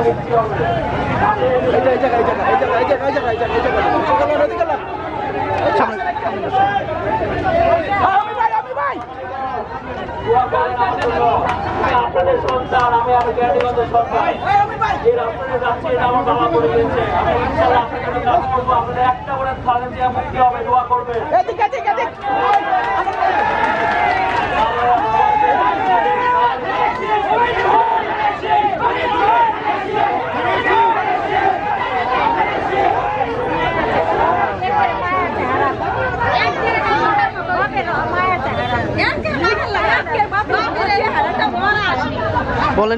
আপনাদের সন্তান আমি জ্ঞানীগঞ্জের সন্তান এই রাস্তাতে যাচ্ছি এটা আমার বাবা করে দিয়েছে আমি ইনশাআল্লাহ আপনাদের জন্য কাজ করবো আপনাদের একটা করে থাকেন যে মুক্তি হবে দোয়া করবে বলেন